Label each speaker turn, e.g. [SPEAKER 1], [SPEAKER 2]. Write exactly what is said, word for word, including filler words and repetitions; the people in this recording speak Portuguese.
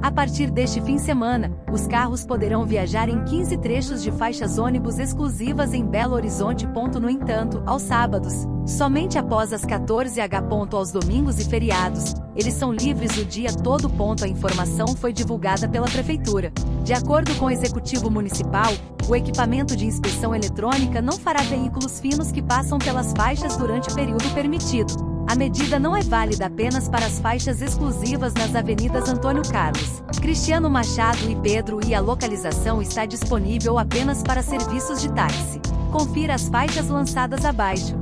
[SPEAKER 1] A partir deste fim de semana, os carros poderão viajar em quinze trechos de faixas ônibus exclusivas em Belo Horizonte. No entanto, aos sábados, somente após as quatorze horas aos domingos e feriados, eles são livres o dia todo. A informação foi divulgada pela Prefeitura. De acordo com o Executivo Municipal, o equipamento de inspeção eletrônica não fará veículos finos que passam pelas faixas durante o período permitido. A medida não é válida apenas para as faixas exclusivas nas avenidas Antônio Carlos, Cristiano Machado e Pedro, e a localização está disponível apenas para serviços de táxi. Confira as faixas lançadas abaixo.